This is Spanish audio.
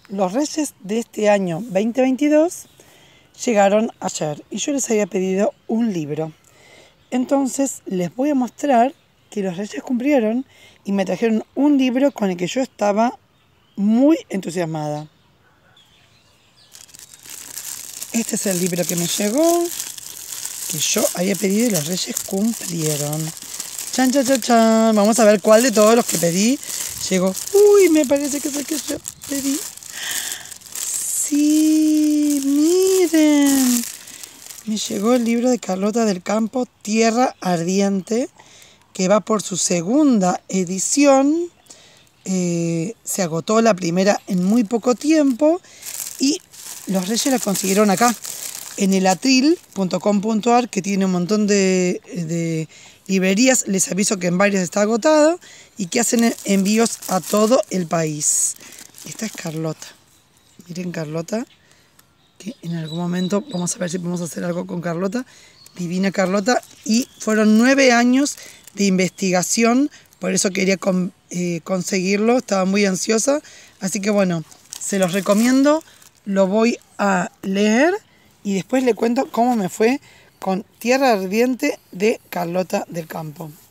Los Reyes de este año 2022 llegaron ayer y yo les había pedido un libro. Entonces les voy a mostrar que los Reyes cumplieron y me trajeron un libro con el que yo estaba muy entusiasmada. Este es el libro que me llegó, que yo había pedido y los Reyes cumplieron. Chan, chan, chan, chan. Vamos a ver cuál de todos los que pedí llegó. Uy, me parece que es el que yo pedí. Sí, miren. Me llegó el libro de Carlota del Campo, Tierra Ardiente, que va por su segunda edición. Se agotó la primera en muy poco tiempo y los Reyes la consiguieron acá, en el atril.com.ar, que tiene un montón de librerías. Les aviso que en varias está agotado y que hacen envíos a todo el país. Esta es Carlota. Miren Carlota, que en algún momento vamos a ver si podemos hacer algo con Carlota. Divina Carlota. Y fueron 9 años de investigación, por eso quería conseguirlo, estaba muy ansiosa. Así que bueno, se los recomiendo, lo voy a leer y después le cuento cómo me fue con Tierra Ardiente de Carlota del Campo.